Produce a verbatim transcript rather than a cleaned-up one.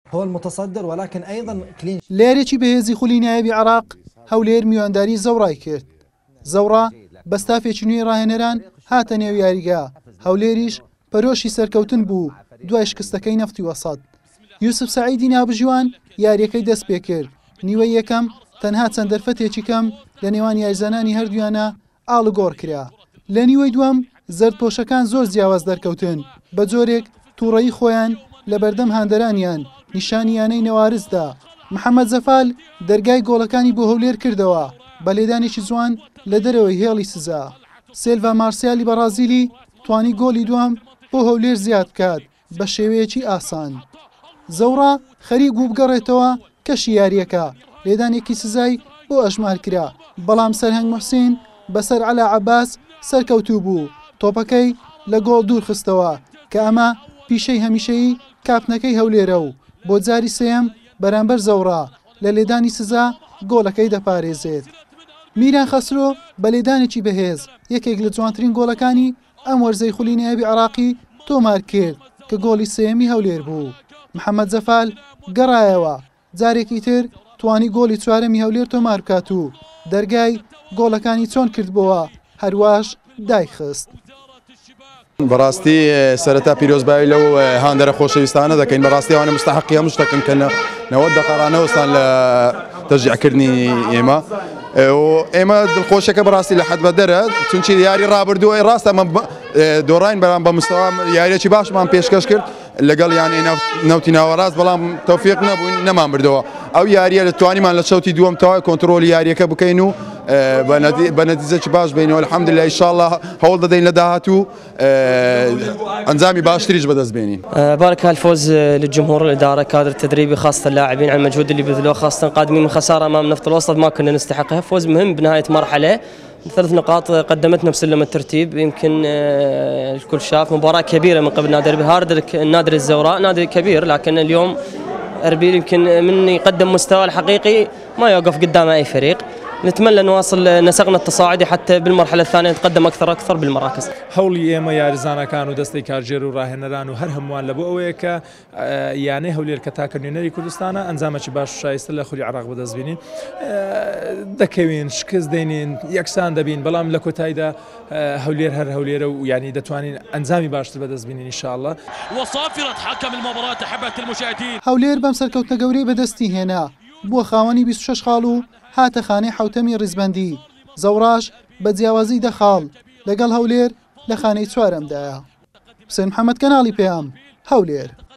هو المتصدر ولكن أيضا كلين. لێرێکی بەهێزی خولی نایەبی عێراق هەولێر میوانداری زەوڕای کرد. زەوڕا بەستافێکی نوێی ڕاهێنەران هاتە نێو یاریگا. هەولێریش پەرۆشی سەرکەوتن بوو دوای شکستەکەی نەفتی وەسەد. یوسف سعیدی نابژوان یاریەکەی دەست پێ کرد. نیوەی یەکەم تەنها چەند دەرفەتێکی کەم لە نێوان یاریزانانی هەردوویانە ئاڵوگۆڕ کرا. لە نیوەی دووەم زەردپۆشەکان زۆر جیاواز دەرکەوتن بە جۆرێک تووڕەیی خۆیان لە بەردەم هاندەرانیان نیشانیانەی نەوارزدا. محەممەد زەفال دەرگای گۆڵەکانی بۆ هەولێر کردەوە بە لێدانێکی جوان لە دەرەوەی هێڵی سزا. سێلڤا مارسیالی بەرازیلی توانی گۆڵی دوام بۆ هەولێر زیاد بکات بە شێوەیەکی ئاسان. زەوڕا خەریک بوو بگەڕێتەوە کەشی یاریەکە لێدانێکی سزای بۆ ئەژمار کرا، بەڵام سەرهەنگ موحسین بەسەر عەلا عەباس سەرکەوتوو بوو، تۆپەکەی لە گۆڵ دوور خستەوە کە ئەمە پیشەی هەمیشەیی کاپنەکەی هەولێرە و بۆ جاری سێم بەرامبەر زەوڕا لە لێدانی سزا گۆڵەکەی دەپارێزێت. میران خەسرۆ بە لێدانێکی بەهێز یەکێک لە جوانترین گۆڵەکانی ئەم وەرزەی خولی نایەبی عێراقی تۆمار کرد کە گۆڵی سێمی هەولێر بوو. محەممەد زەفال گەڕایەوە، جارێکی تر توانی گۆڵی چوارەمی هەولێر تۆمار بکات و دەرگای گۆڵەکانی چۆن کردبەوە هەرواش دایخست. بەڕاستی سەرەتا پیرۆزبایی لەو هاندەرە خۆشەویستانە دەکەین، بەڕاستی ئەوانە مستحقی هەموو شتێکن کە نەوەت دەقەڕانەوەستان لە تەشجیعکردنی ئێمە. ئێمە دڵخۆشەکە بەڕاستی لە حەد بەدەرە، چونکی یاری ڕابردووە ڕاستە دۆڕین بەرام بە مستەوا یاریەکی باشمان پێشکەش کرد لەگەڵ یانی نەوتی ناوەڕاست، بەڵام تەوفیق نەبووین نەمان بردەوە. ئەو یاریە لە توانیمان لە شەوتی دووەم تەواوی کۆنتڕۆلی یاریەکە بکەین و بە نەتیجەی باش بینەوە. الحەمدولله ئینشاءالله هەوڵ دەدەین لە داهاتوو أنزامي باشتريش بدأ بينين. بارك الفوز للجمهور الإدارة كادر التدريبي خاصة اللاعبين على المجهود اللي بذلوه، خاصة قادمين من خسارة أمام نفط الوسط ما كنا نستحقها. فوز مهم بنهاية مرحلة، ثلاث نقاط قدمتنا بسلم الترتيب. يمكن الكل شاف مباراة كبيرة من قبل نادي أربيل، هارد النادي الزوراء نادي كبير، لكن اليوم أربيل يمكن من يقدم مستوى الحقيقي ما يوقف قدام أي فريق. نتمنى نواصل نسقنا التصاعدي حتى بالمرحلة الثانية نتقدم أكثر أكثر بالمراكز. هەوڵی ئێمە یاریزانەکان و دەستەی کارژێر و ڕاهێنەران و هەر هەمووان لە بۆ ئەوەیە کە یانەی هەولێر کە تاکە نوێنەری کوردستانە ئەنجامێکی باش و شایستە لە خولی عێراق بەدەستبێنین. دەکەوین شکست دێنین یەکسان دەبین، بەڵام لە کۆتاییدا هەولێر هەر هەولێرە و یانی دەتوانین ئەنجامی باشتر بەدەستبێنین ئینشاءالله. وصافرة حكم المباراة أحبة المشاهدين. هەولێر بەم سەرکەوتنە گەورەی بەدەستی هێنا، بووە خاوەنی بیست و شەش خاڵ و هاتە خانەی حوتەمی ڕیزبەندی. زەوڕاش بە جیاوازی دە خاڵ لەگەڵ هەولێر لە خانەی چوارەمدایە. حوسێن محەممەد کەناڵی پێیام، هەولێر.